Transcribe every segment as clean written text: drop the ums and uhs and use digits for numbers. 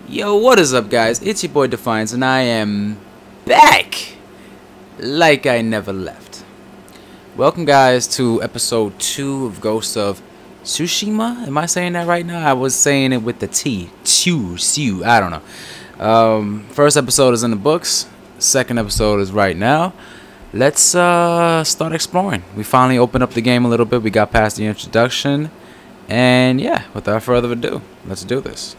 Yo, what is up, guys? It's your boy Defiance, and I am back like I never left. Welcome, guys, to episode 2 of Ghost of Tsushima. Am I saying that right now? I was saying it with the T. Tsu. I don't know. First episode is in the books. Second episode is right now. Let's start exploring. We finally opened up the game a little bit. We got past the introduction. And yeah, without further ado, let's do this.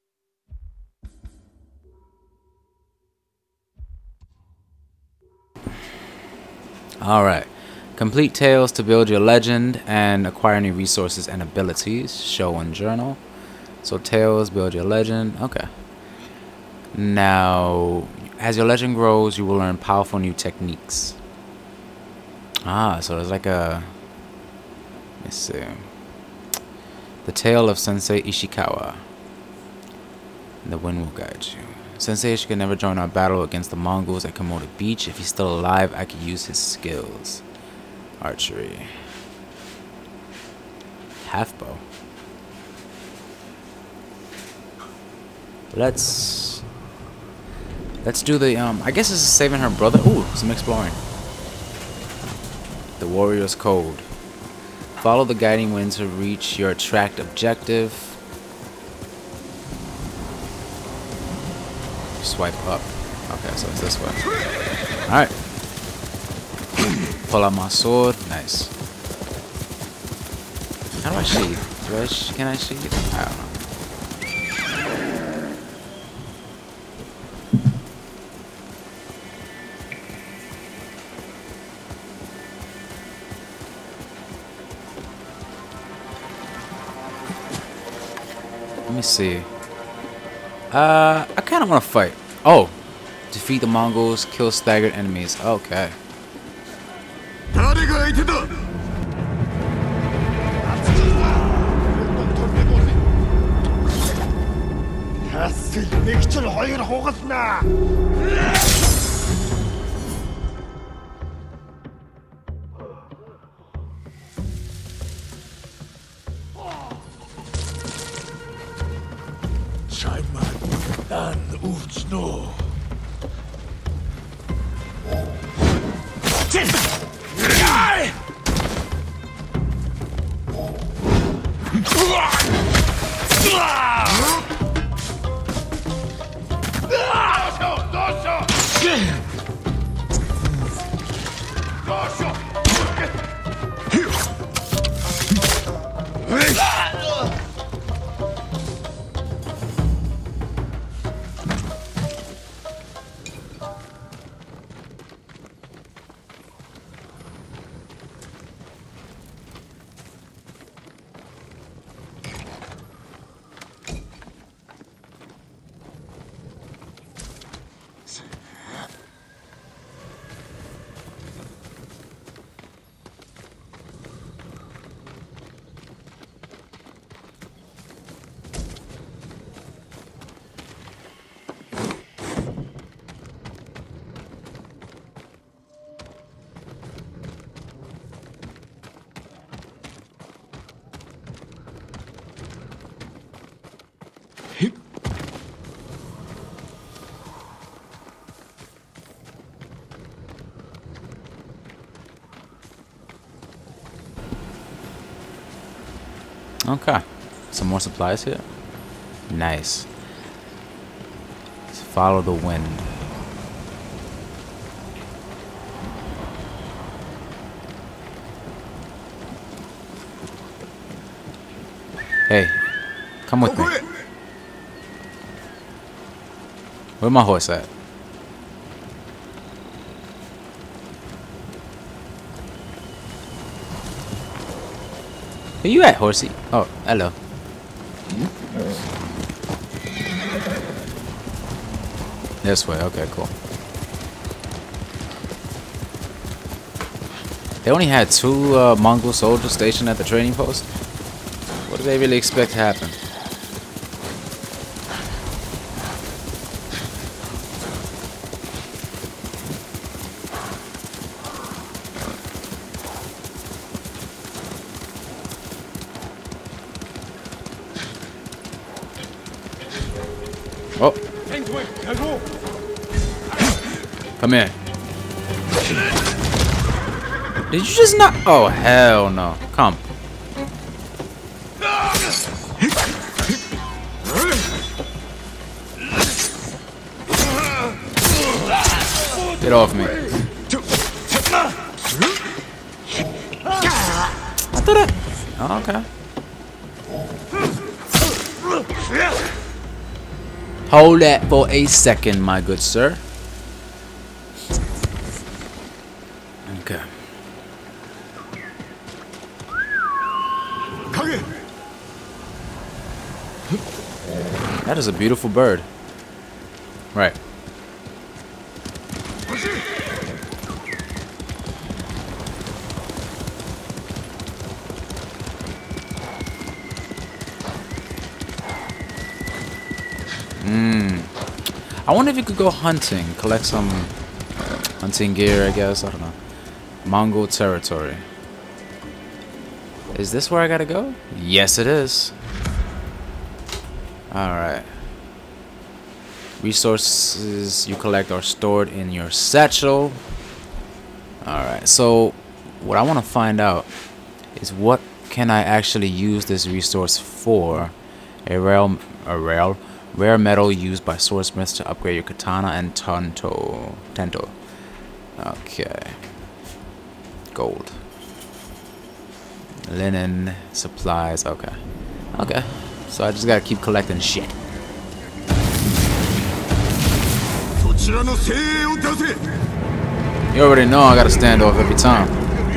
Alright, complete tales to build your legend and acquire new resources and abilities. Show and journal. So tales, build your legend. Okay. Now, as your legend grows, you will learn powerful new techniques. So there's like a... Let's see. The tale of Sensei Ishikawa. The wind will guide you. Sensei Ishikawa never joined our battle against the Mongols at Komoda Beach. If he's still alive, I could use his skills. Archery. Half bow. Let's do the I guess this is saving her brother. Ooh, some exploring. The warrior's code. Follow the guiding wind to reach your tracked objective. Swipe up. Okay, so it's this way. Alright. Pull out my sword. Nice. How do I sheath? Can I sheath? I don't know. Let me see. I kind of want to fight. Oh, defeat the Mongols, kill staggered enemies. Okay. Okay, some more supplies here. Nice. Let's follow the wind. Hey, come with me. Where my horse at? Where you at, horsey? Oh, hello. This way, okay, cool. They only had 2 Mongol soldiers stationed at the trading post. What do they really expect to happen? Oh. Come here. Did you just not? Oh, hell no. Come. Get off me. I thought that. Oh, okay. Hold that for a second, my good sir. Okay. That is a beautiful bird. Right. I wonder if you could go hunting, collect some hunting gear, I guess. I don't know. Mongol territory. Is this where I gotta go? Yes, it is. Alright. Resources you collect are stored in your satchel. Alright, so what I want to find out is what can I actually use this resource for? A rare metal used by swordsmiths to upgrade your katana and tento. Okay. Gold. Linen, supplies, okay. Okay. So I just gotta keep collecting shit. You already know I gotta stand off every time.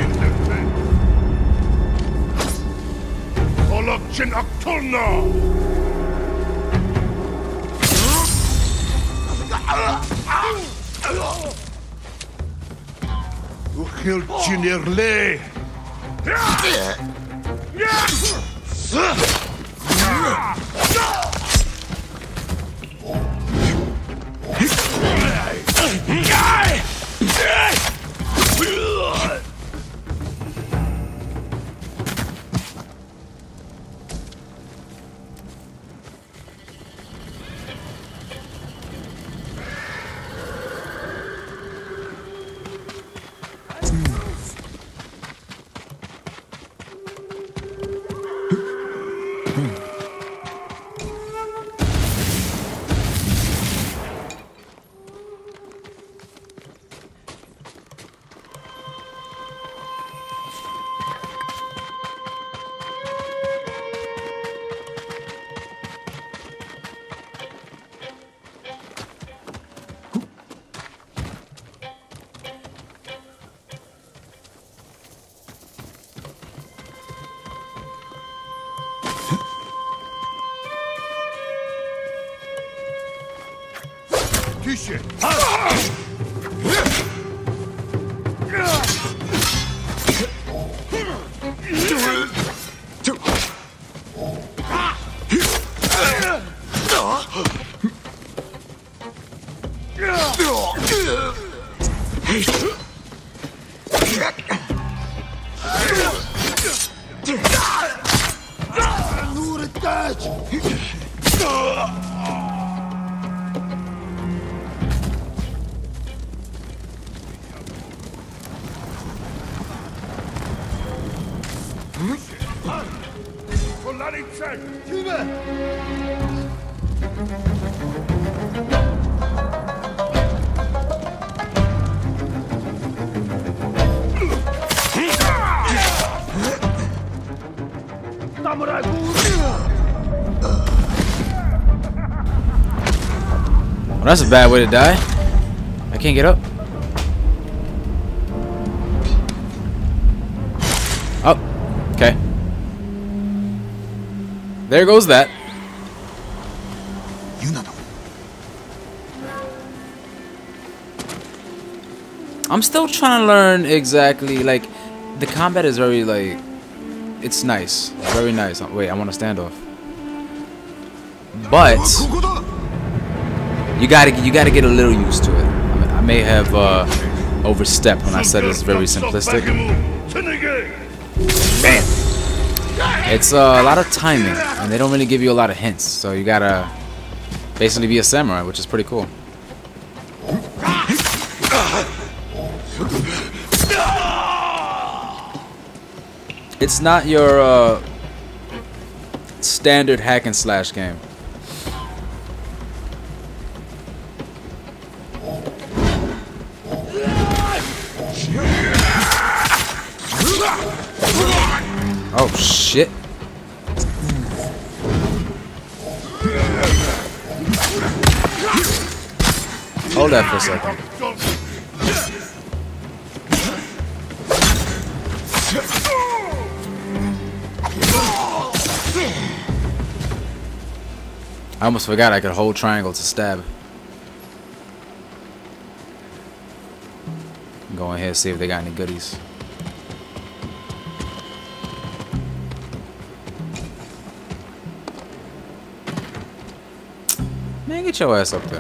Well, that's a bad way to die. I can't get up. Oh, okay. There goes that. I'm still trying to learn exactly, like, the combat is very, like, it's nice. Very nice. Wait, I want to stand off. But you gotta get a little used to it. I may have overstepped when I said it's very simplistic. Bam. It's a lot of timing, and they don't really give you a lot of hints, so you gotta basically be a samurai, which is pretty cool. It's not your standard hack and slash game. Oh shit. Hold that for a second. I almost forgot I could hold triangle to stab. Go ahead and see if they got any goodies. Man, get your ass up there.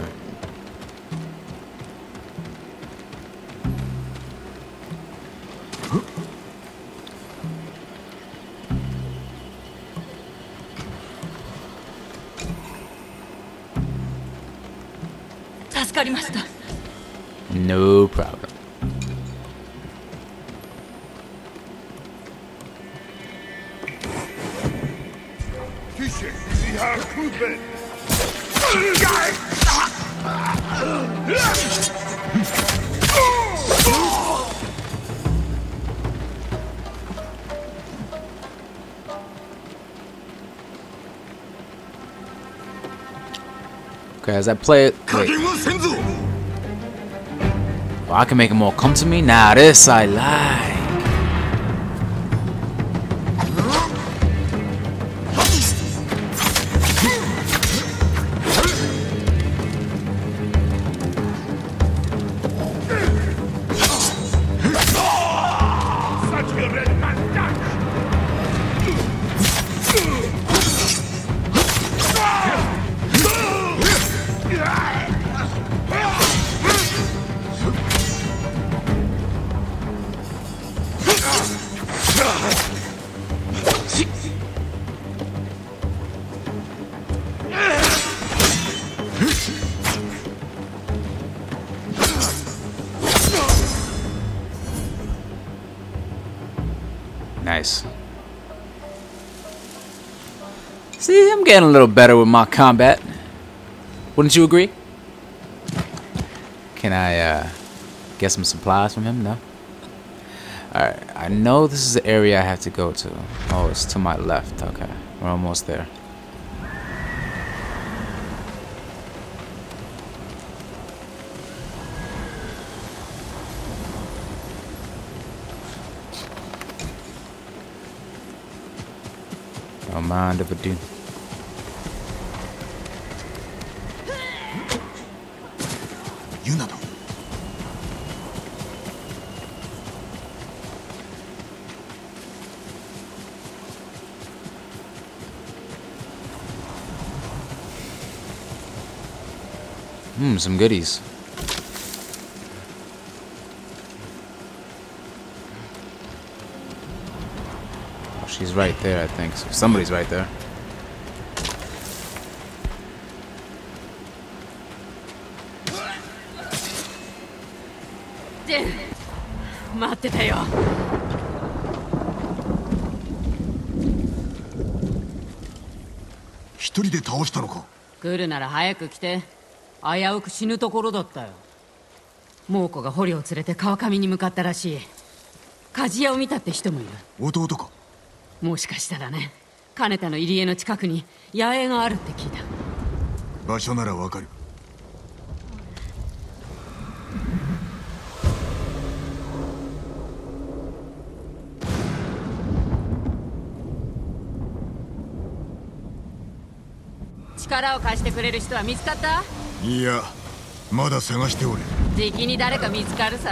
No problem. Okay, as I play it, wait. Oh, I can make them all come to me? Now this I like. Nice. See, I'm getting a little better with my combat. Wouldn't you agree? Can I get some supplies from him? No? Alright, I know this is the area I have to go to. Oh, it's to my left. Okay, we're almost there. Don't mind if I do. Some goodies. Oh, she's right there, I think. So somebody's right there. 来るなら早く来て。危うく死ぬところだったよ。猛虎が捕虜を連れて川上に向かったらしい。鍛冶屋を見たって人もいる。 弟か。 もしかしたらね。金田の入り江の近くに野営があるって聞いた。 場所ならわかる。 力を貸してくれる人は見つかった？ いや、まだ探しておる。 じきに誰か見つかるさ。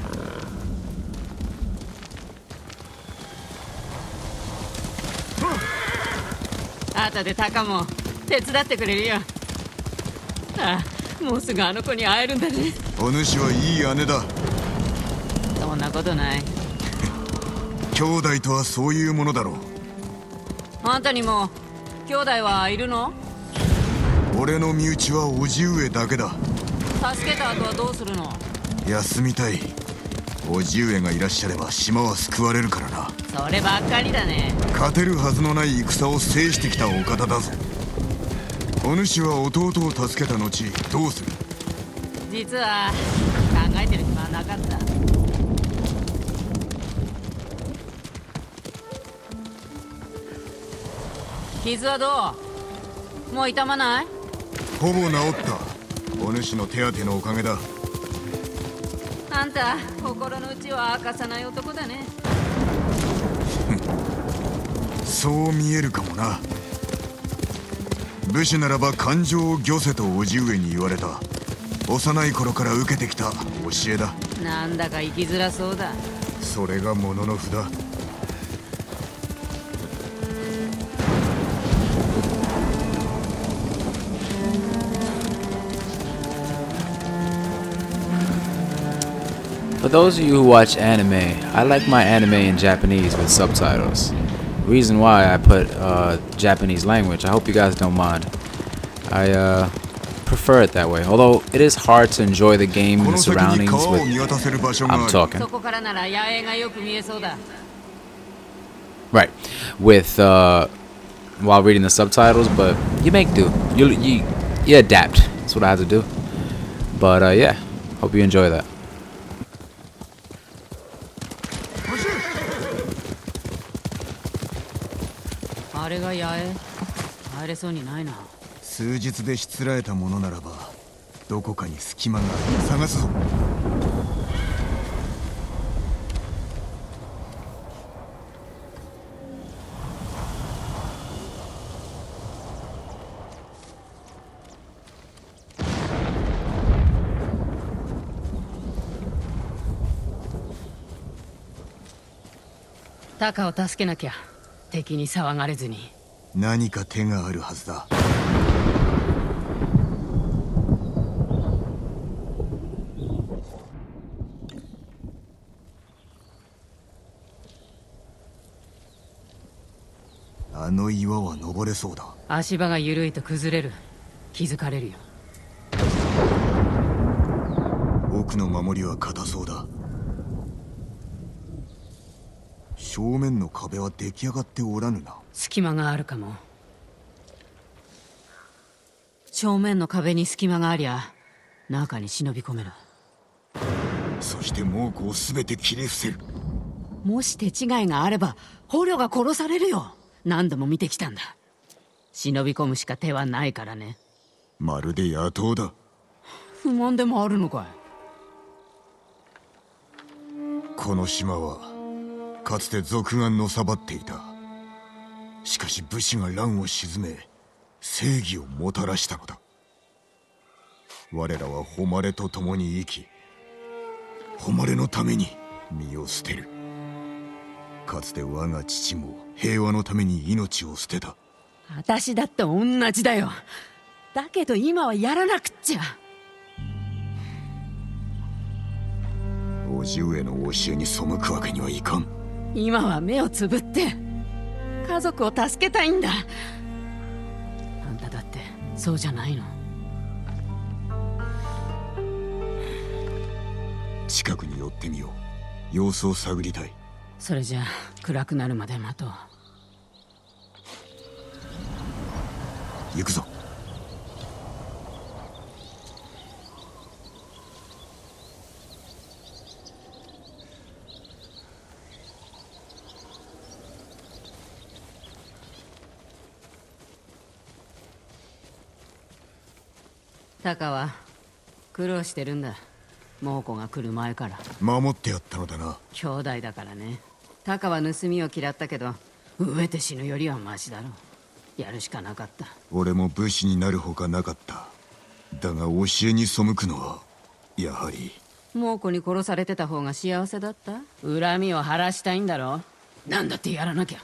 後でタカも手伝ってくれるよ。ああ、もうすぐあの子に会えるんだね。 お主はいい姉だ。 そんなことない。 兄弟とはそういうものだろう。 あんたにも兄弟はいるの？ 俺の身内は叔父上だけだ。 助けた後はどうするの？ 休みたい。叔父上がいらっしゃれば島は救われるからな。 そればっかりだね。 勝てるはずのない戦を制してきたお方だぞ。お主は弟を助けた後どうする？ 実は考えてる暇はなかった。傷はどう？もう痛まない？ ほぼ治った。お主の手当てのおかげだ。 あんた心の内は明かさない男だね。 そう見えるかもな。武士ならば感情を御せと叔父上に言われた。幼い頃から受けてきた教えだ。 なんだか生きづらそうだ。 それがものの札。 For those of you who watch anime, I like my anime in Japanese with subtitles. Reason why I put Japanese language. I hope you guys don't mind. I prefer it that way. Although it is hard to enjoy the game and the surroundings with I'm talking. Right. With while reading the subtitles, but you make do. You adapt. That's what I have to do. But yeah, hope you enjoy that. あれが八重？入れそうにないな。 数日でしつらえたものならばどこかに隙間がある。探すぞ。 タカを助けなきゃ。敵に騒がれずに。 何か手があるはずだ。あの岩は登れそうだ。 足場が緩いと崩れる。気づかれるよ。 奥の守りは硬そうだ。正面の壁は出来上がっておらぬな。 隙間があるかも。正面の壁に隙間がありゃ中に忍び込める。 そして猛虎を全て切り伏せる。 もし手違いがあれば捕虜が殺されるよ。何度も見てきたんだ。忍び込むしか手はないからね。 まるで野党だ。 不満でもあるのかい？ この島はかつて賊がのさばっていた。しかし武士が乱を鎮め正義をもたらしたのだ。我らは誉れと共に生き、誉れのために身を捨てる。かつて我が父も平和のために命を捨てた。 私だって同じだよ。だけど今はやらなくっちゃ。 叔父上の教えに背くわけにはいかん。 今は目をつぶって家族を助けたいんだ。あんただってそうじゃないの？ 近くに寄ってみよう。様子を探りたい。 それじゃあ暗くなるまで待とう。 行くぞ。 タカは苦労してるんだ。猛虎が来る前から。 守ってやったのだな。 兄弟だからね。タカは盗みを嫌ったけど飢えて死ぬよりはマシだろう。やるしかなかった。 俺も武士になるほかなかった。だが教えに背くのはやはり。 猛虎に殺されてた方が幸せだった？恨みを晴らしたいんだろ。なんだってやらなきゃ。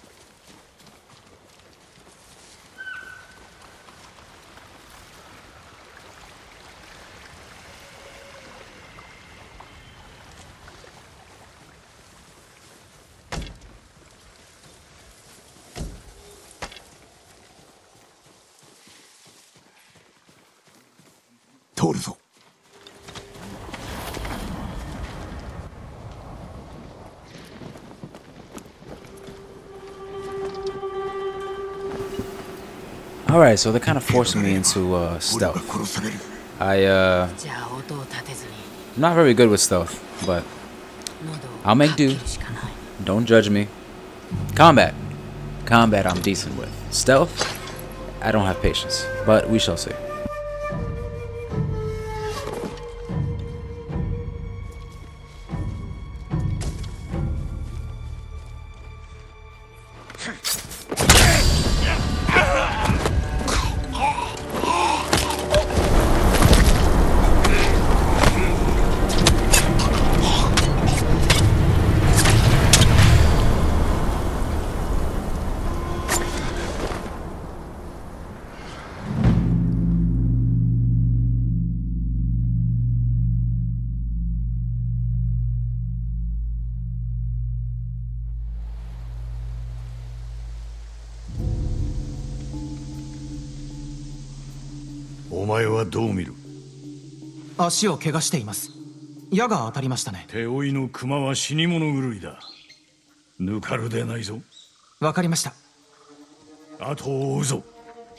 通るぞ。 Alright, so they're kind of forcing me into stealth. I'm not very good with stealth, but I'll make do. Don't judge me. Combat I'm decent with. Stealth, I don't have patience, but we shall see. お前はどう見る？ 足を怪我しています。矢が当たりましたね。 手負いの熊は死に物狂いだ。抜かるでないぞ。 わかりました。 後を追うぞ。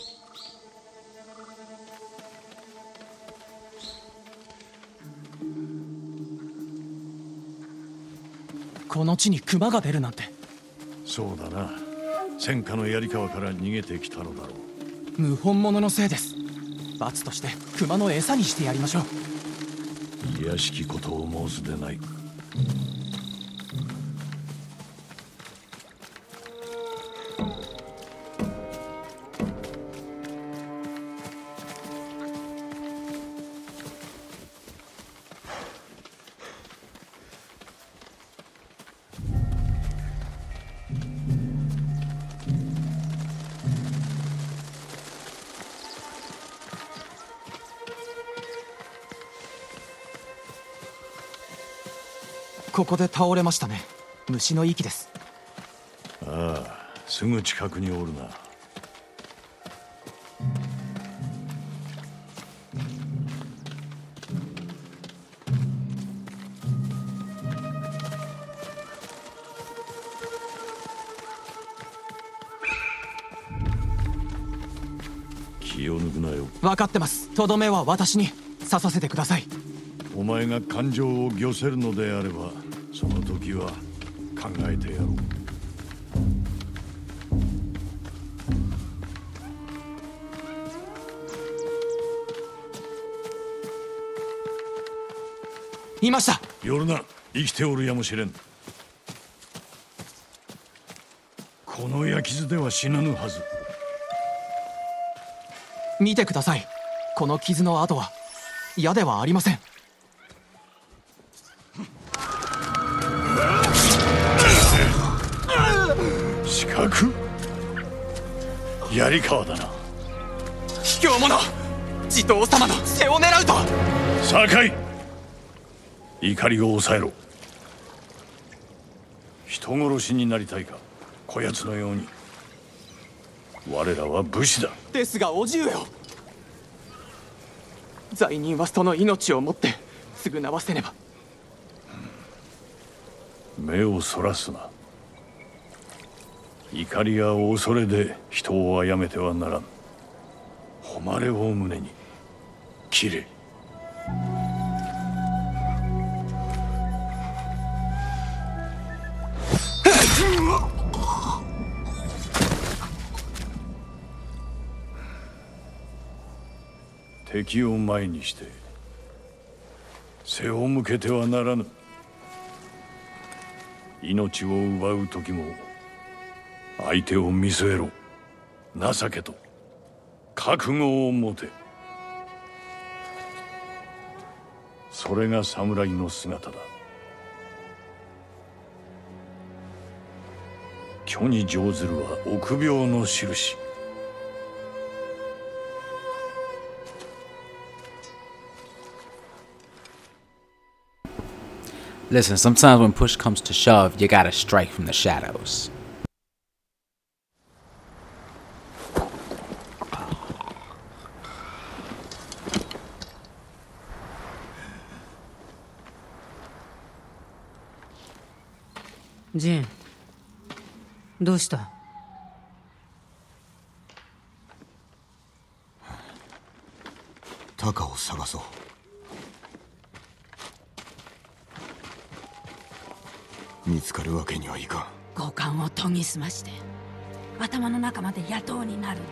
この地に熊が出るなんて。 そうだな。戦火の槍川から逃げてきたのだろう。 謀反者のせいです。罰として熊の餌にしてやりましょう。 いやしきことを申すでない。 ここで倒れましたね。虫の息です。 ああ、すぐ近くにおるな。気を抜くなよ。 分かってます。とどめは私に刺させてください。 お前が感情を御せるのであれば、その時は考えてやろう。 いました。 夜な、生きておるやもしれん。この焼き傷では死なぬはず。 見てください。この傷の跡は矢ではありません。 四角？槍川だな。 卑怯者！地頭様の背を狙うと。 酒井、怒りを抑えろ。人殺しになりたいか、こやつのように。我らは武士だ。 ですがおじゅうよ、罪人はその命をもって償わせねば。 目をそらすな。怒りや恐れで人を殺めてはならん。誉れを胸に切れ。敵を前にして背を向けてはならぬ。命を奪う時も相手を見据えろ。情けと覚悟を持て。それが侍の姿だ。虚に乗ずるは臆病の印。 Listen, sometimes when push comes to shove, you gotta strike from the shadows. ジン、どうした？ タカを探そう。見つかるわけにはいかん。 五感を研ぎ澄まして頭の中まで野党になるんだ。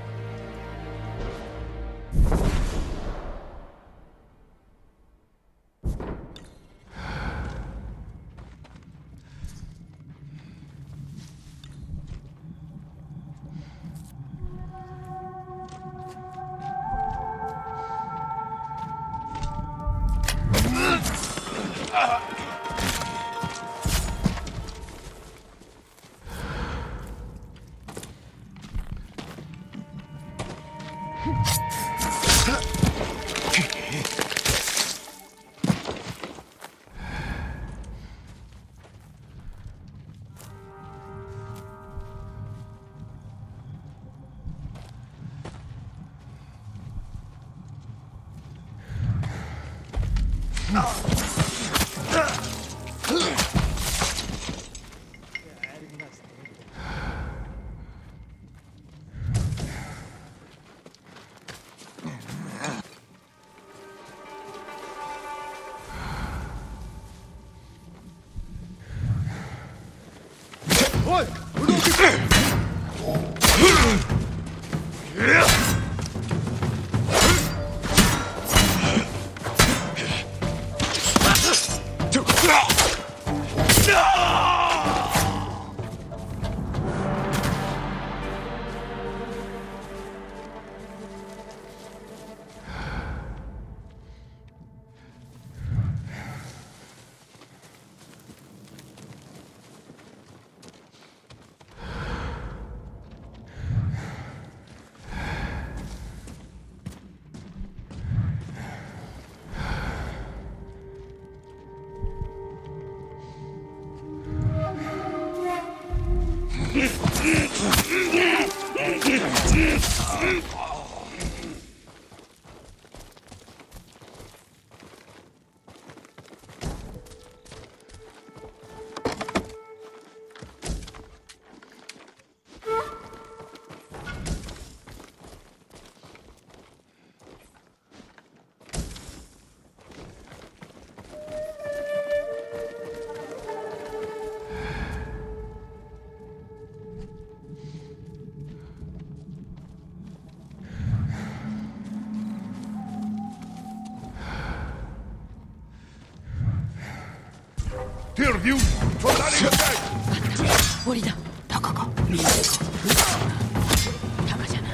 檻だ。 タカか。 見えるか。タカじゃない。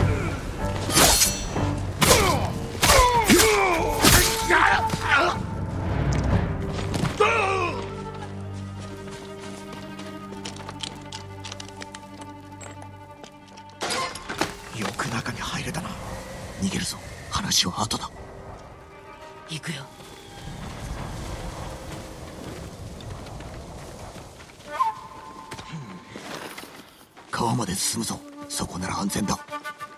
よく中に入れたな。逃げるぞ。話は後だ。 行くよ。 川まで進むぞ。そこなら安全だ。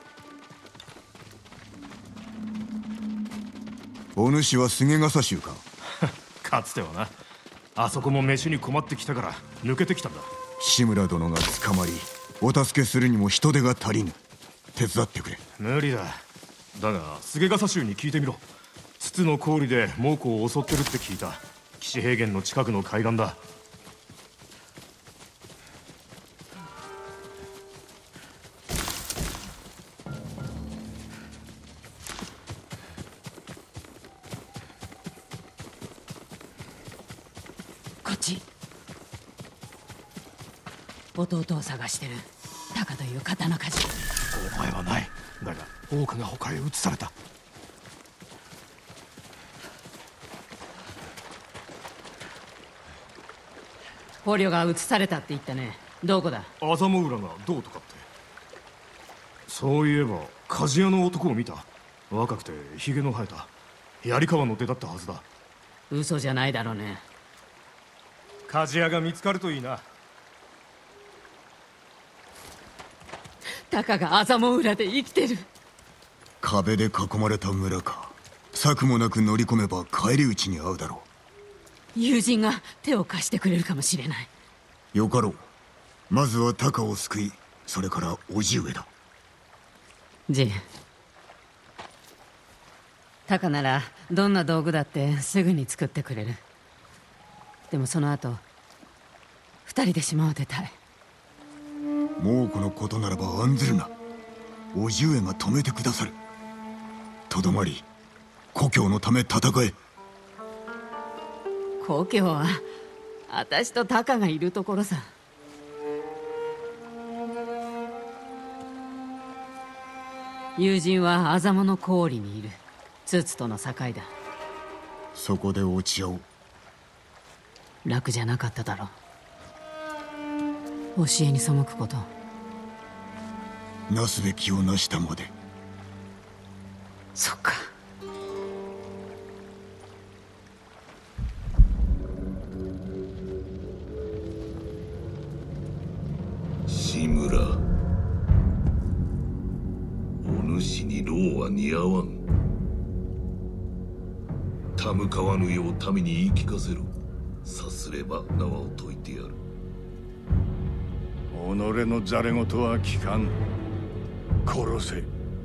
お主は菅笠衆か。 かつてはな。あそこも飯に困ってきたから抜けてきたんだ。 志村殿が捕まりお助けするにも人手が足りぬ。手伝ってくれ。 無理だ。だが菅笠衆に聞いてみろ。筒の氷で猛虎を襲ってるって聞いた。岸平原の近くの海岸だ。 こっち。弟を探してるタカという刀鍛冶。 お前はない。だが多くが他へ移された。 捕虜が移されたって言ったね。どこだ？ アザモウラがどうとかって。そういえば鍛冶屋の男を見た。若くてヒゲの生えた槍川の出だったはずだ。 嘘じゃないだろうね。 鍛冶屋が見つかるといいな。 タカがアザモ裏で生きてる。 壁で囲まれた村か。策もなく乗り込めば返り討ちに遭うだろ友人が手を貸してくれるかもしれない。 よかろう。まずはタカを救い、それから叔父上だ。 ジン、タカならどんな道具だってすぐに作ってくれる。でもその後二人で島を出たい。 猛虎のことならば案ずるな。叔父上が止めてくださる。とどまり故郷のため戦え。 故郷は私とタカがいるところさ。友人はアザモの氷にいる。ツツとの境だ。 そこで落ち合おう。 楽じゃなかっただろう。教えに背くこと。 なすべきをなしたまで。 そっか。 志村、お主に労は似合わん。たむかわぬよう民に言い聞かせろ。さすれば縄を解いてやる。 己のざれ言は聞かん。殺せ。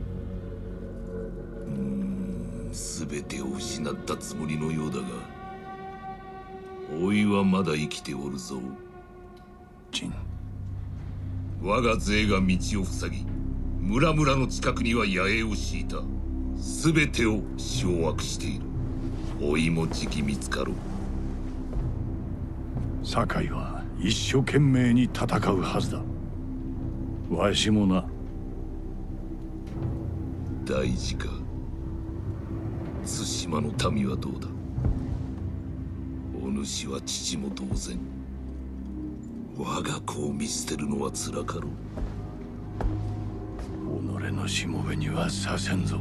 全てを失ったつもりのようだが、おいはまだ生きておるぞ。 ジン、 我が勢が道を塞ぎ、村々の近くには野営を敷いた。全てを掌握している。おいもじき見つかろう。 堺は一生懸命に戦うはずだ。わしもな。 大事か。対馬の民はどうだ。お主は父も同然。我が子を見捨てるのはつらかろう。 己のしもべにはさせんぞ。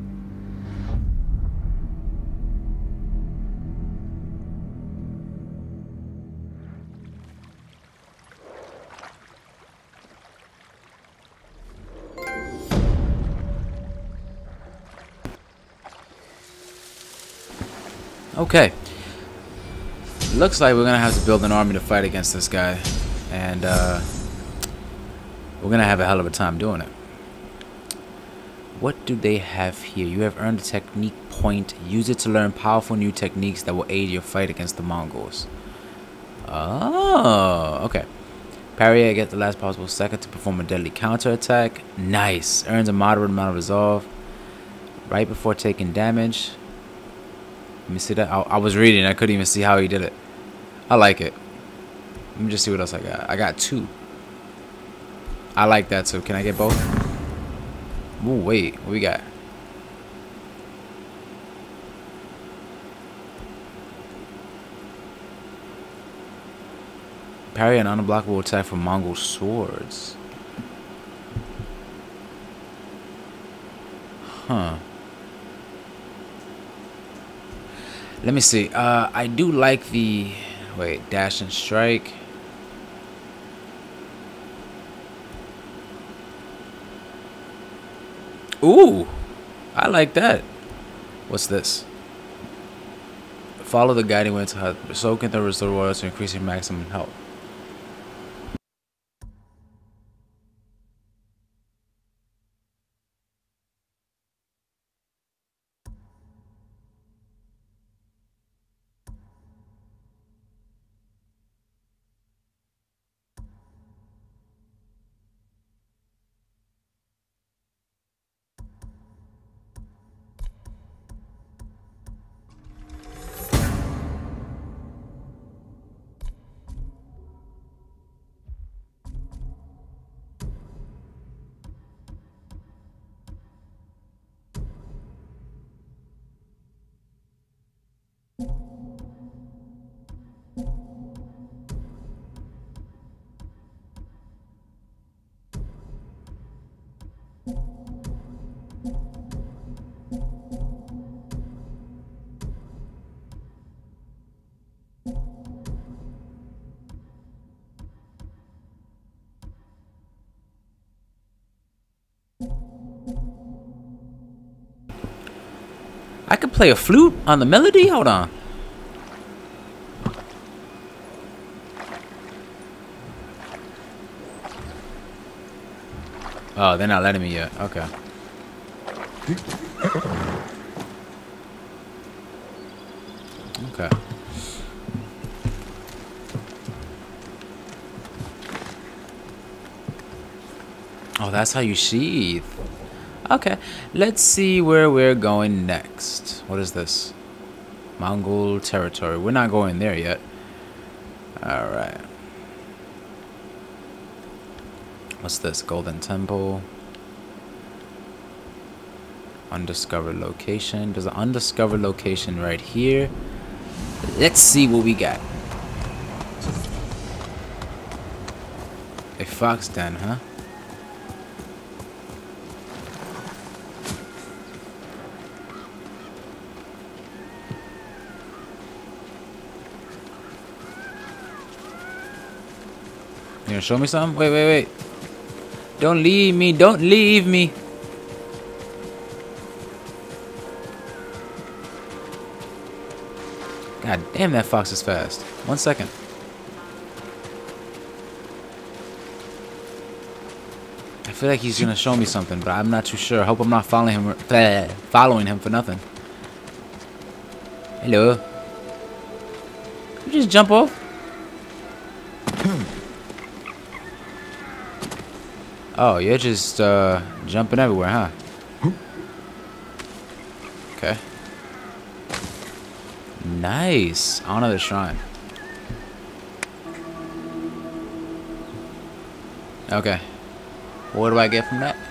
Okay. Looks like we're gonna have to build an army to fight against this guy. And we're gonna have a hell of a time doing it. What do they have here? You have earned a technique point. Use it to learn powerful new techniques that will aid your fight against the Mongols. Oh, okay. Parry get the last possible second to perform a deadly counterattack. Nice. Earns a moderate amount of resolve. Right before taking damage. Let me see that. I was reading. I couldn't even see how he did it. I like it. Let me just see what else I got. I got 2. I like that too. Can I get both? Ooh, wait. What we got? Parry an unblockable attack from Mongol swords. Huh. Let me see. I do like the... Wait, dash and strike. Ooh, I like that. What's this? Follow the guiding way to soak in the reservoir to increase your maximum health. I could play a flute on the melody? Hold on. Oh, they're not letting me yet. Okay. Okay. Oh, that's how you sheath. Okay. Let's see where we're going next. What is this? Mongol territory. We're not going there yet. Alright. What's this? Golden Temple. Undiscovered location. There's an undiscovered location right here. Let's see what we got. A fox den, huh? You gonna show me something? Wait, wait, wait. Don't leave me. Don't leave me. God damn, that fox is fast. 1 second. I feel like he's gonna show me something, but I'm not too sure. I hope I'm not following him for nothing. Hello. You just jump off? Oh, you're just jumping everywhere, huh? Okay. Nice. Honor the shrine. Okay. What do I get from that?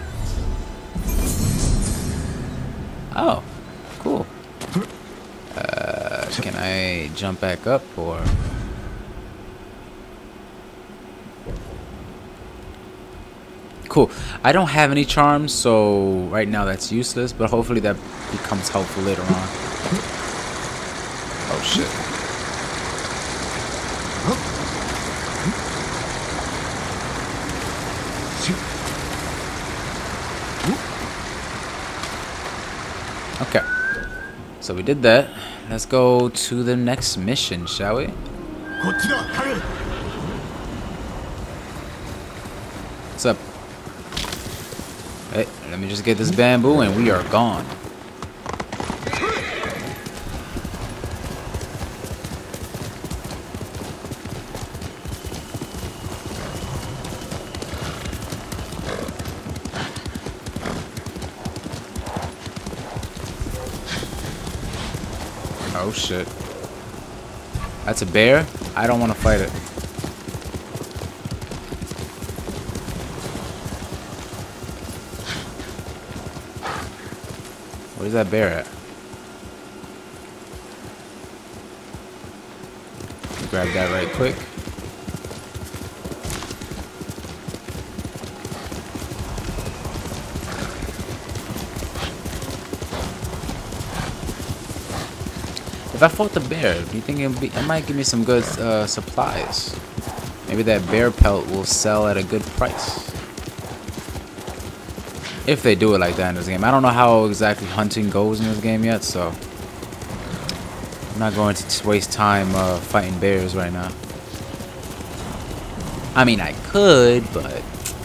Oh, cool. Can I jump back up or? Cool. I don't have any charms, so right now that's useless, but hopefully that becomes helpful later on. Oh shit. Okay. So we did that. Let's go to the next mission, shall we? What's up? Hey, let me just get this bamboo and we are gone. Oh shit. That's a bear? I don't want to fight it. Where's that bear at? Grab that right quick. If I fought the bear, do you think it might give me some good supplies? Maybe that bear pelt will sell at a good price. If they do it like that in this game. I don't know how exactly hunting goes in this game yet, so I'm not going to just waste time fighting bears right now. I mean, I could, but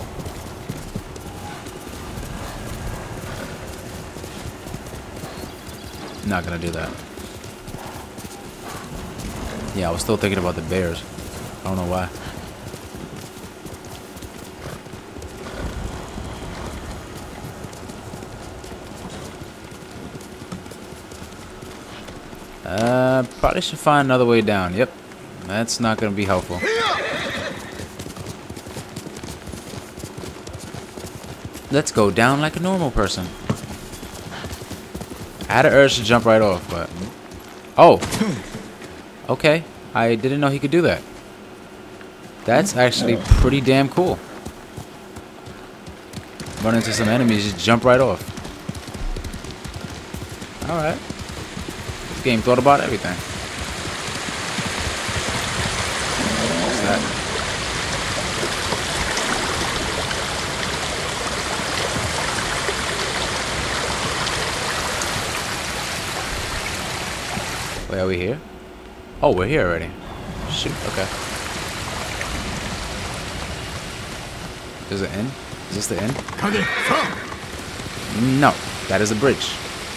I'm not gonna do that. Yeah, I was still thinking about the bears. I don't know why. Probably should find another way down. Yep. That's not going to be helpful. Let's go down like a normal person. I had an urge to jump right off, but... Oh! Okay. I didn't know he could do that. That's actually pretty damn cool. Run into some enemies, just jump right off. Alright. This game thought about everything. What's that? Wait, are we here? Oh, we're here already. Shoot, okay. Does it end? Is this the end? 影、さあ No, that is a bridge.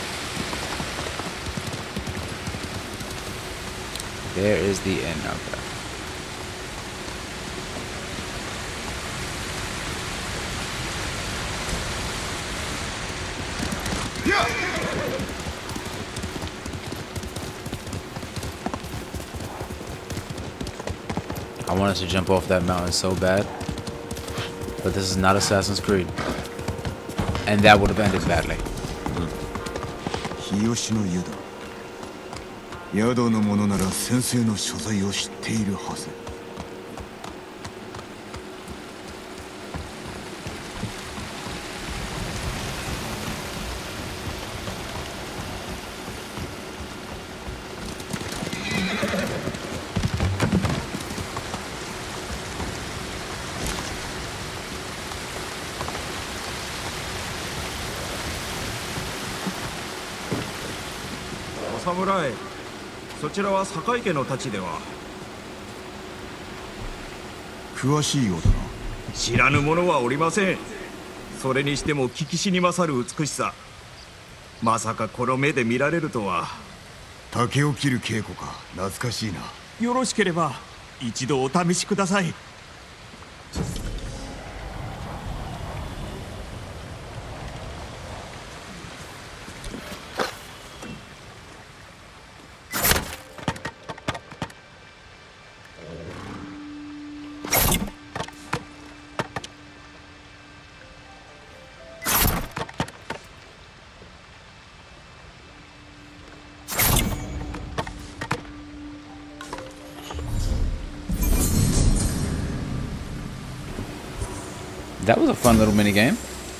There is the end of that. I wanted to jump off that mountain so bad, but this is not Assassin's Creed, and that would have ended badly. 日吉の湯だ。宿の者なら先生の所在を知っているはず。 お侍、そちらは堺家の太刀では。 詳しいようだな。 知らぬ者はおりません。それにしても聞きしに勝る美しさ。まさかこの目で見られるとは。 竹を切る稽古か、懐かしいな。 よろしければ一度お試しください。 That was a fun little mini game.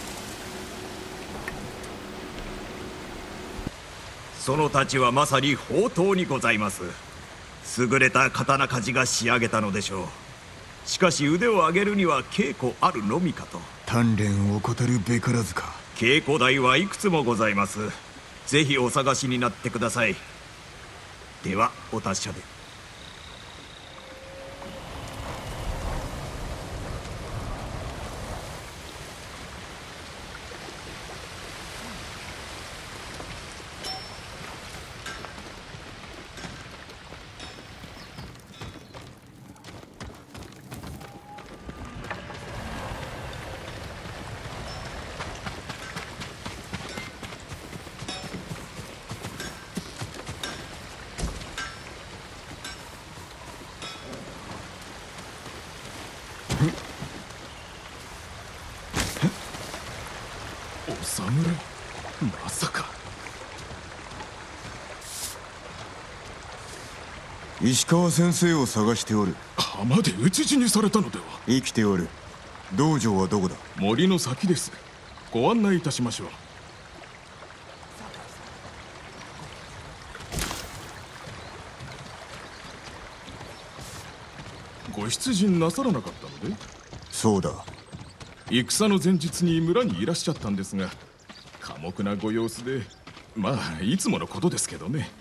その太刀はまさに宝刀にございます。優れた刀鍛冶が仕上げたのでしょう。しかし腕を上げるには稽古あるのみかと。 鍛錬を怠るべからずか。 稽古台はいくつもございます。ぜひお探しになってください。ではお達者で。 お侍、まさか。 石川先生を探しておる。 浜で討ち死にされたのでは。 生きておる。道場はどこだ。 森の先です。ご案内いたしましょう。ご出陣なさらなかったので。 そうだ。 戦の前日に村にいらっしゃったんですが、寡黙なご様子で、まあいつものことですけどね。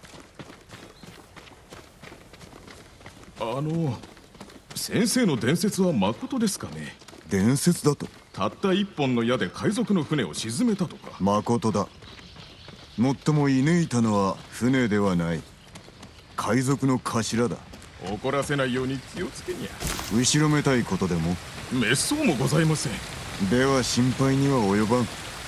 先生の伝説はまことですかね。 伝説だと。 たった一本の矢で海賊の船を沈めたとか。 まことだ。もっとも射抜いたのは船ではない。海賊の頭だ。 怒らせないように気をつけにゃ。 後ろめたいことでも。 滅相もございません。 では心配には及ばん。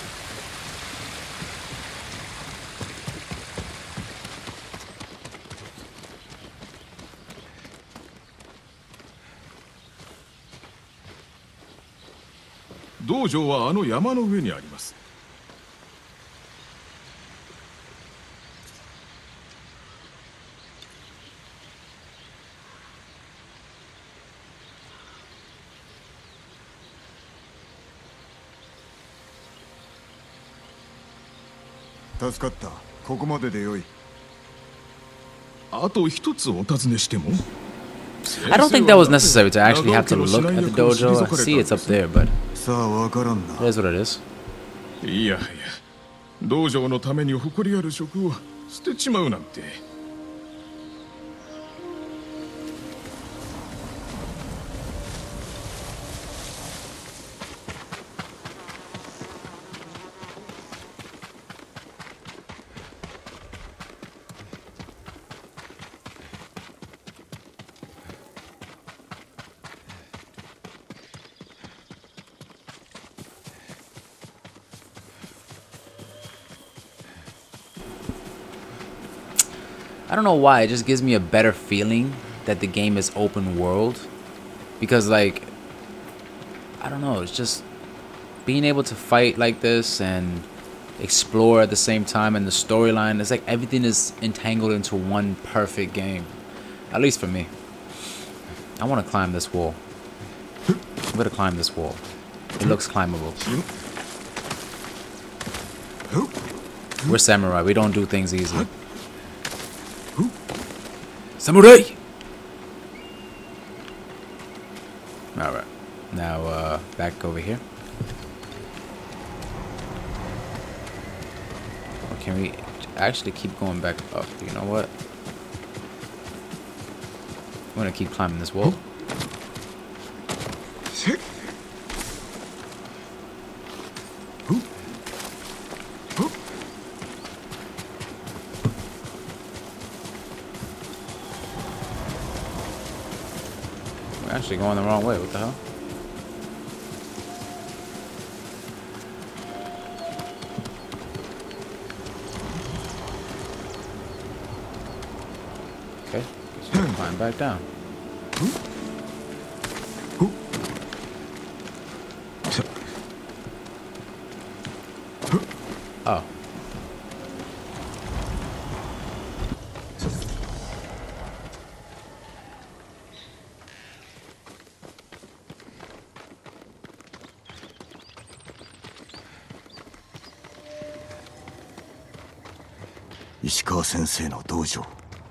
道場はあの山の上にあります。 助かった。ここまででよい。 あと一つお尋ねしても。 I don't think that was necessary to actually have to look at the dojo. I see it's up there, but さあわからんな。 it is what it is. いやいや、道場のために誇りある職を捨てちまうなんて。 I don't know why, it just gives me a better feeling that the game is open world. Because, like, I don't know, it's just being able to fight like this and explore at the same time, and the storyline, it's like everything is entangled into one perfect game. At least for me. I want to climb this wall. I'm gonna climb this wall. It looks climbable. We're samurai, we don't do things easy. Samurai! Alright. Now, back over here. Or can we actually keep going back up? You know what? I'm gonna keep climbing this wall. We're actually going the wrong way. What the hell? Okay, let's climb back down. Oh. 石川先生の道場。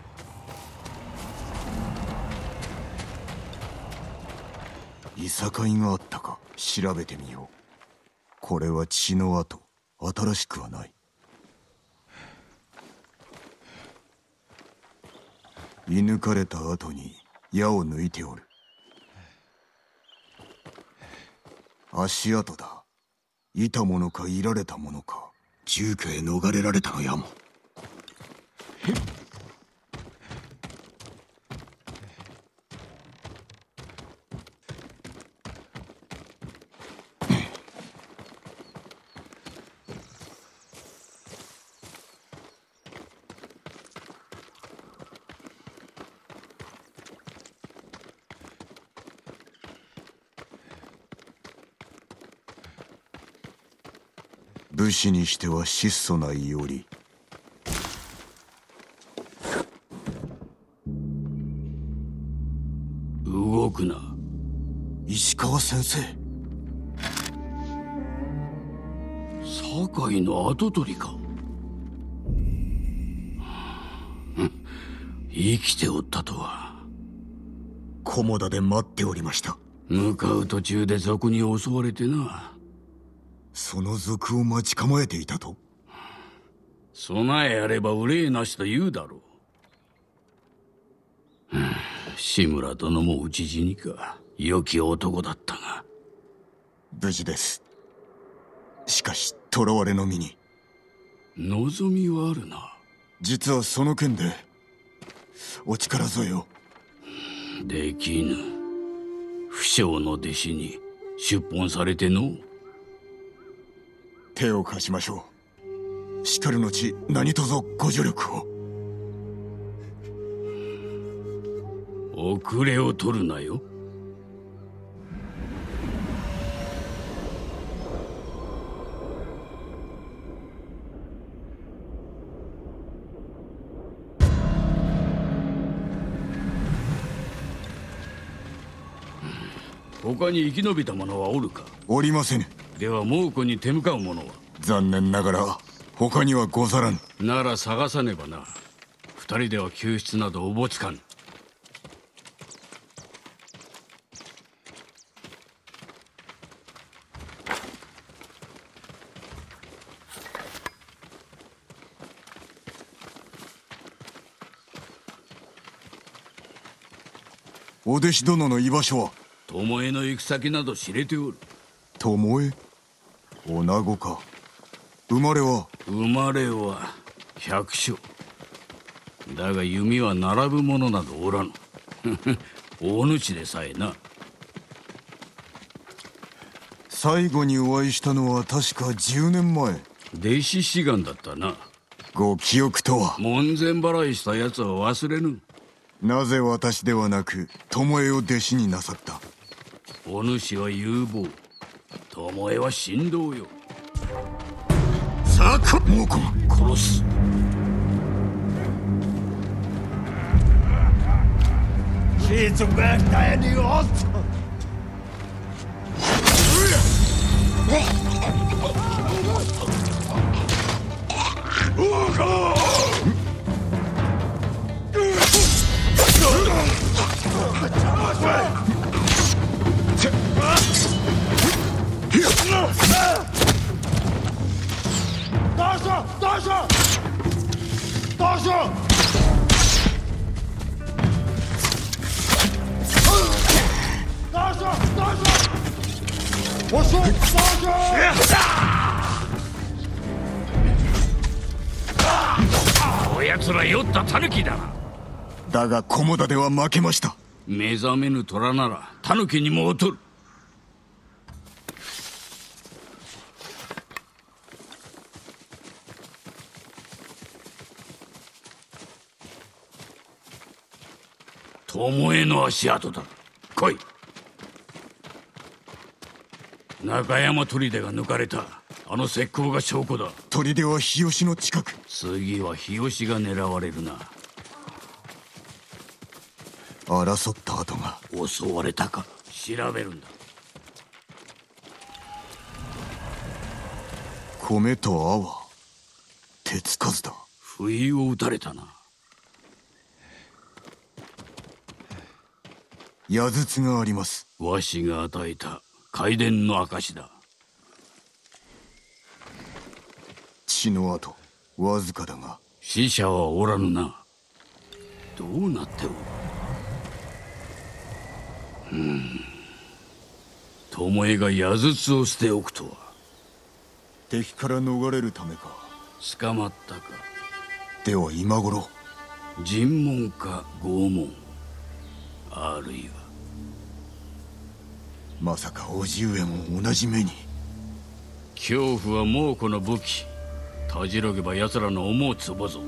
いさかいがあったか調べてみよう。これは血の跡、新しくはない。射抜かれた後に矢を抜いておる。足跡だ。いたものかいられたものか。住居へ逃れられたのやも。武士にしては質素な伊織。 動くな。 石川先生。 酒井の跡取りか。生きておったとは。 菰田で待っておりました。 向かう途中で賊に襲われてな。 その賊を待ち構えていたと。 備えあれば憂いなしと言うだろう。志村殿も討ち死にか。良き男だったが。 無事です。しかし囚われの身に望みはあるな。 実はその件でお力添えを。 できぬ。不肖の弟子に出奔されての。 手を貸しましょう。しかる後何卒ご助力を。 遅れを取るなよ。他に生き延びた者はおるか。 おりませぬ。 では猛虎に手向かう者は。 残念ながら他にはござらぬ。 なら探さねばな。二人では救出などおぼつかぬ。 お弟子殿の居場所は。 巴の行く先など知れておる。 巴？女子か。生まれは百姓。だが弓は並ぶ者などおらぬ。大主でさえな。最後にお会いしたのは確か10年前。 弟子志願だったな。 ご記憶とは。 門前払いした奴は忘れぬ。 なぜ私ではなく巴を弟子になさった？ お主は有望、巴は神道よ。 さあ猛虎殺す。 Ze werkt hij nu op. おやつら酔ったタヌキだな。 だが菰田では負けました。 目覚めぬ虎ならタヌキにも劣る。巴の足跡だ。来い。中山砦が抜かれた。あの石膏が証拠だ。 砦は日吉の近く。 次は日吉が狙われるな。 争った跡が。 襲われたか調べるんだ。 米と泡、手つかずだ。 不意を打たれたな。 矢筒があります。 わしが与えた開伝の証だ。 血の跡わずかだが。 死者はおらぬな。どうなっておる。巴が矢筒を捨ておくとは。 敵から逃れるためか。 捕まったか。 では今頃尋問か拷問、あるいは。 まさか叔父上も同じ目に。 恐怖は猛虎の武器。たじろげば奴らの思うつぼぞ。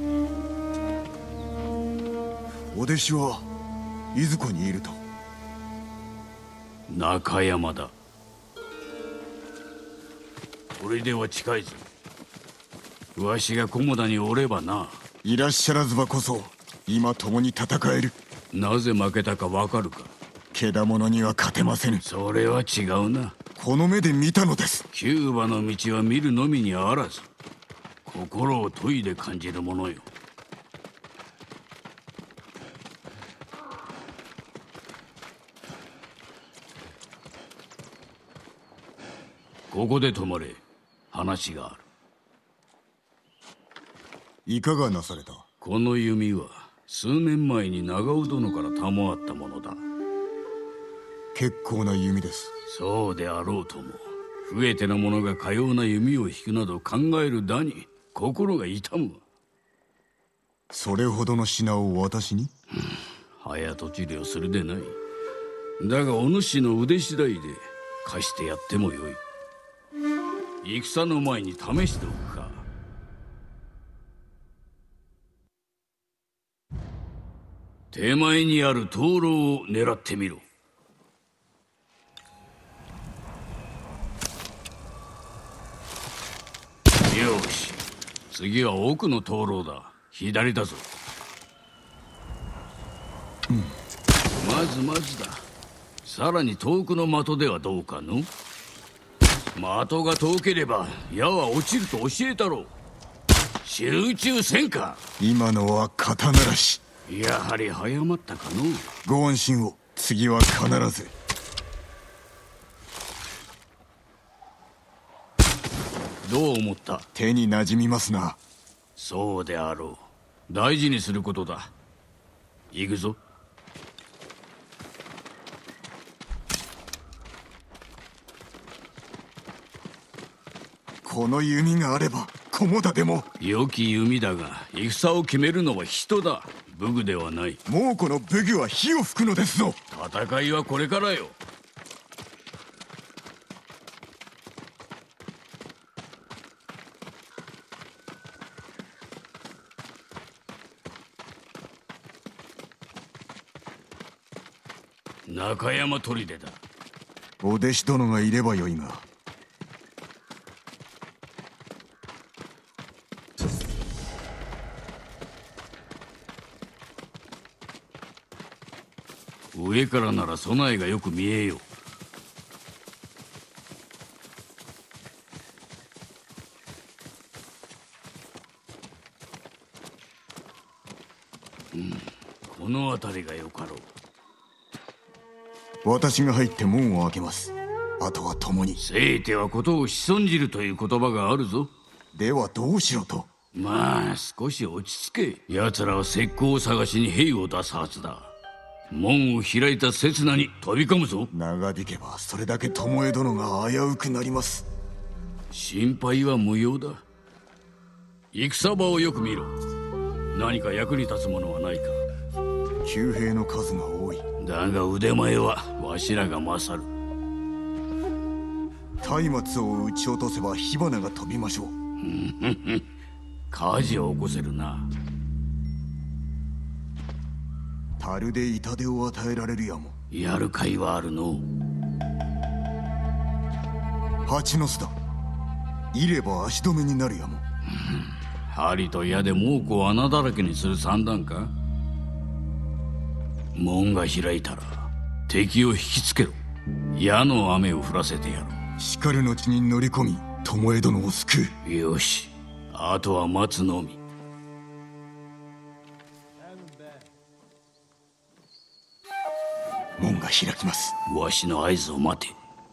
お弟子はいずこにいると？ 中山だ。砦は近いぞ。わしが菰田におればな。 いらっしゃらずばこそ今共に戦える。 なぜ負けたかわかるか。 けだものには勝てませぬ。 それは違うな。 この目で見たのです。 キューバの道は見るのみにあらず、心を研いで感じるものよ。ここで止まれ。話がある。 いかがなされた？ この弓は数年前に長尾殿から賜ったものだ。 結構な弓です。 そうであろうとも、増えての者がかような弓を引くなど考えるだに心が痛むわ。 それほどの品を私に？ 早とちりをするでない。だがお主の腕次第で貸してやってもよい。戦の前に試しておくか。手前にある灯籠を狙ってみろ。よし、次は奥の灯籠だ。左だぞ。まずまずだ。さらに遠くの的ではどうかの？的が遠ければ矢は落ちると教えたろう。集中せんか。 今のは肩慣らし。 やはり早まったかの。 ご安心を。次は必ず。 どう思った？ 手に馴染みますな。 そうであろう。大事にすることだ。行くぞ。 この弓があれば菰田でも。 良き弓だが戦を決めるのは人だ。武具ではない。 猛虎の武具は火を吹くのですぞ。 戦いはこれからよ。 中山砦だ。 お弟子殿がいればよいが。 上からなら備えがよく見えよう。この辺りがよかろう。 私が入って門を開けます。あとは共に。 せいてはことを仕損じるという言葉があるぞ。 ではどうしろと。 まあ少し落ち着け。奴らは石膏を探しに兵を出すはずだ。門を開いた刹那に飛び込むぞ。 長引けばそれだけ巴殿が危うくなります。 心配は無用だ。戦場をよく見ろ。何か役に立つものはないか。 騎兵の数が多い。 だが腕前はわしらが勝る。 松明を撃ち落とせば火花が飛びましょう。 火事を起こせるな。 樽で痛手を与えられるやも。 やる甲斐はあるの。 蜂の巣だ。いれば足止めになるやも。 針と矢で猛虎を穴だらけにする算段か。門が開いたら敵を引きつけろ。矢の雨を降らせてやろう。 しかるの地に乗り込み巴殿を救う。 よし、あとは待つのみ。 門が開きます。 わしの合図を待て。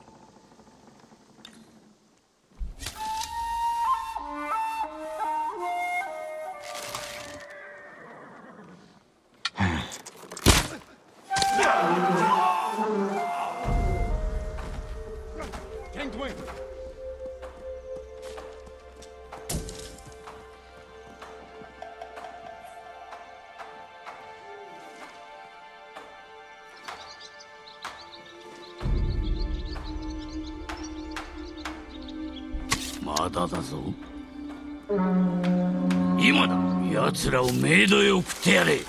まだだぞ。今だ。奴らをメイドへ送ってやれ。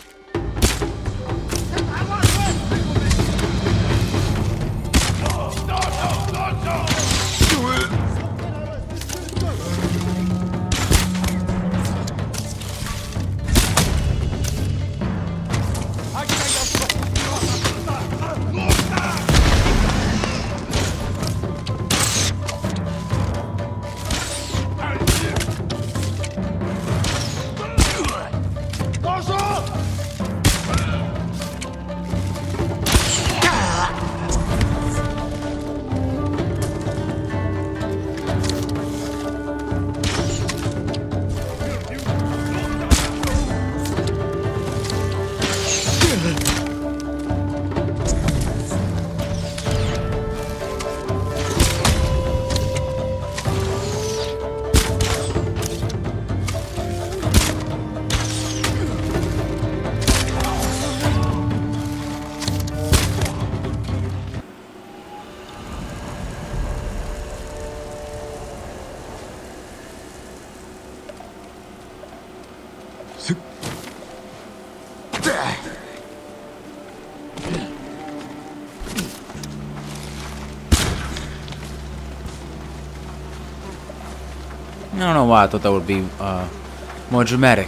I don't know why I thought that would be more dramatic.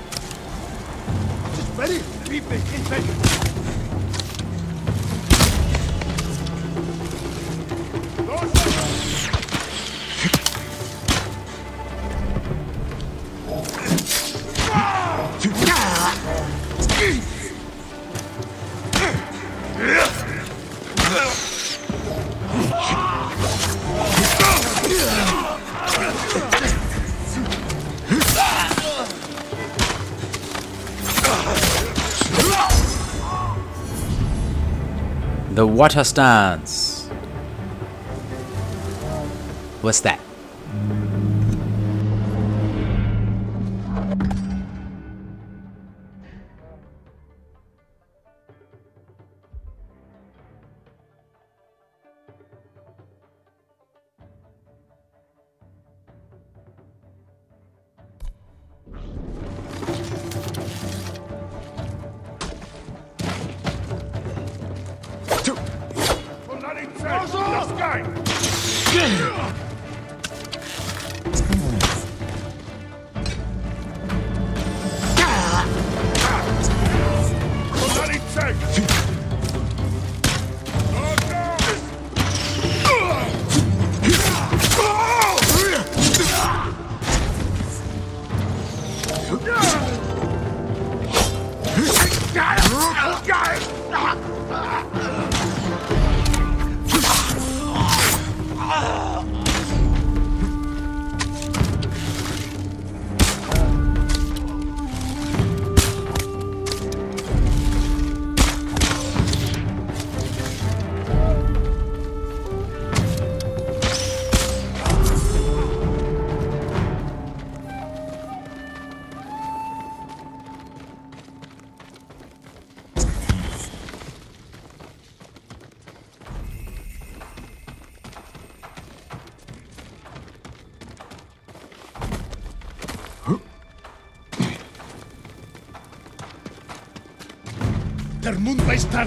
Ready? The water stance. What's that? Der Mund vai estar.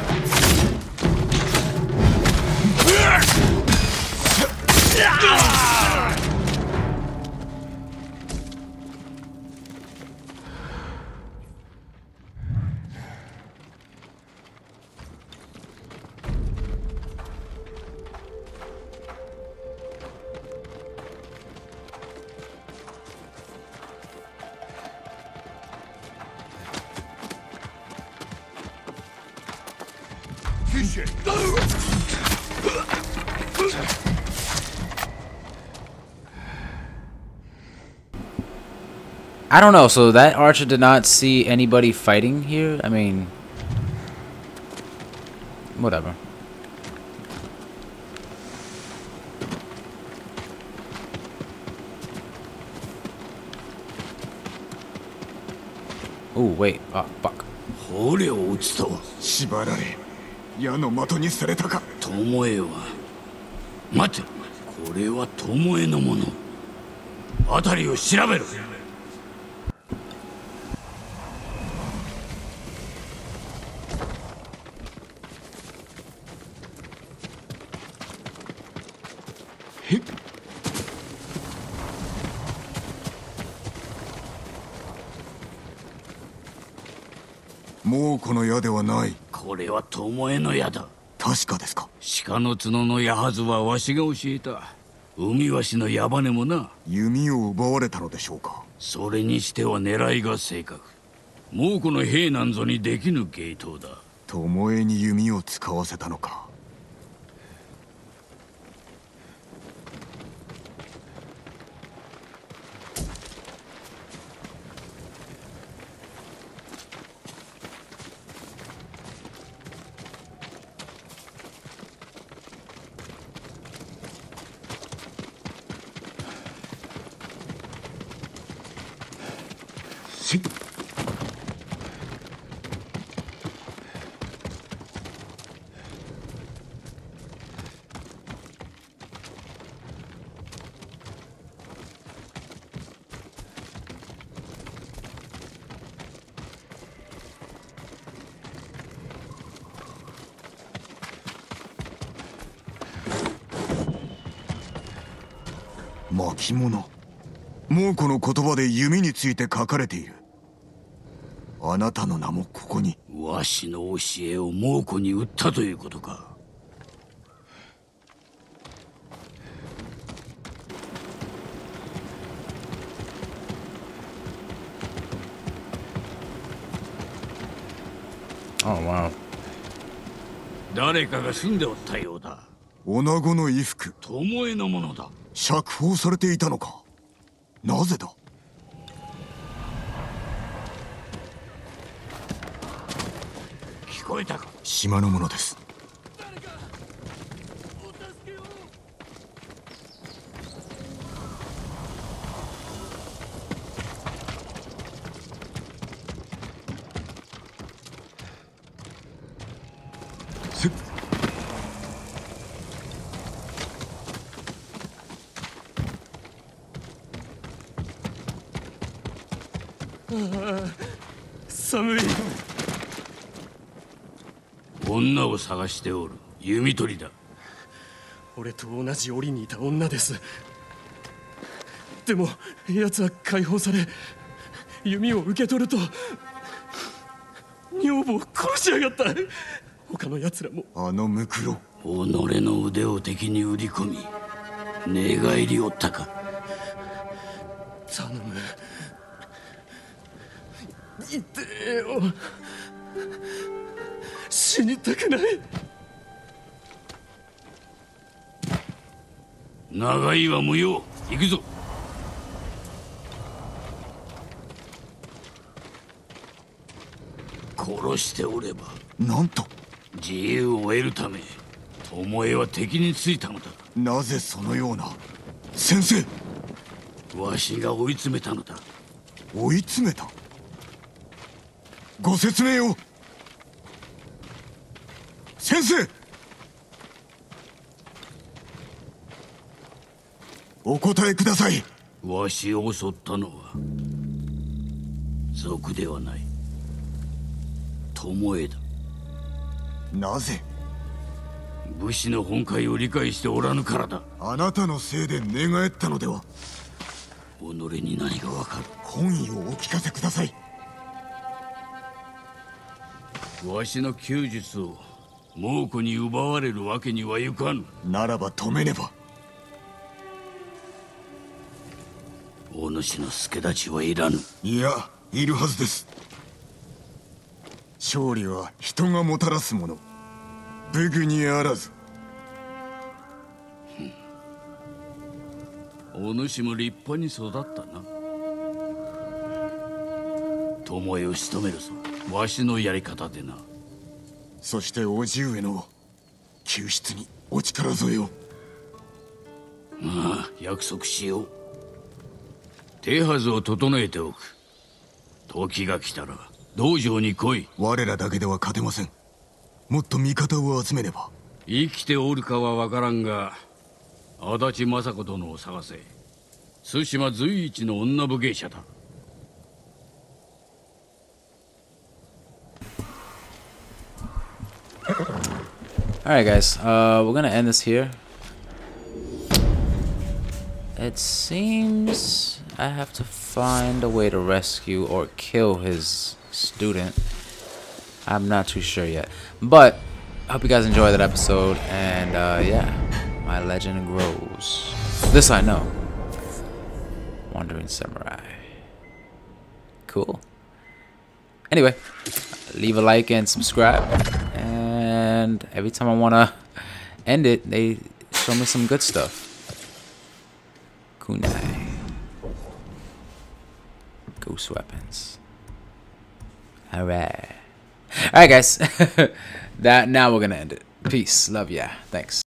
I don't know, so that archer did not see anybody fighting here? I mean, whatever. Oh, wait. Oh, fuck. 捕虜を撃つと縛られ矢の的にされたか。 巴は待て、これは巴のもの。辺りを調べろ。 もうこの矢ではない。 これは巴の矢だ。 確かですか。 鹿の角の矢はずはわしが教えた。海わしの矢羽もな。 弓を奪われたのでしょうか。 それにしては狙いが正確。もうこの兵なんぞにできぬ芸当だ。 巴に弓を使わせたのか。巻物。猛虎の言葉で弓について書かれている。あなたの名もここに。 わしの教えを猛虎に売ったということか。誰かが住んでおったようだ。 女子の衣服。 巴のものだ。 釈放されていたのか。なぜだ。 聞こえたか。 島のものです。 寒い。 女を探しておる。弓取りだ。 俺と同じ檻にいた女です。でも奴は解放され弓を受け取ると女房を殺しやがった。他の奴らも。 あのムクロ、 己の腕を敵に売り込み寝返りおったか。 頼む、痛えよ。死にたくない。 長いは無用。行くぞ。殺しておればなんと自由を得るため巴は敵についたのだ。 なぜそのような。先生、 わしが追い詰めたのだ。 追い詰めた。ご説明を。先生、お答えください。 わしを襲ったのは賊ではない、巴だ。 なぜ。 武士の本懐を理解しておらぬからだ。 あなたのせいで寝返ったのでは。 己に何がわかる。 本意をお聞かせください。 わしの弓術を猛虎に奪われるわけにはいかぬ。 ならば止めねば。 お主の助太刀はいらぬ。 いや、いるはずです。勝利は人がもたらすもの、武具にあらず。 お主も立派に育ったな。巴を仕留めるぞ、わしのやり方でな。 そして叔父上の救出にお力添えを。 まあ約束しよう。手はずを整えておく。時が来たら道場に来い。 我らだけでは勝てません。もっと味方を集めねば。 生きておるかは分からんが、足立政子殿を探せ。対馬随一の女武芸者だ。 Alright guys, we're gonna end this here. It seems I have to find a way to rescue or kill his student. I'm not too sure yet. But I hope you guys enjoyed that episode, and yeah, my legend grows. This I know. Wandering Samurai. Cool. Anyway, leave a like and subscribe. And every time I wanna end it, they show me some good stuff. Kunai. Ghost weapons. Alright. Alright guys. Now we're gonna end it. Peace. Love ya. Thanks.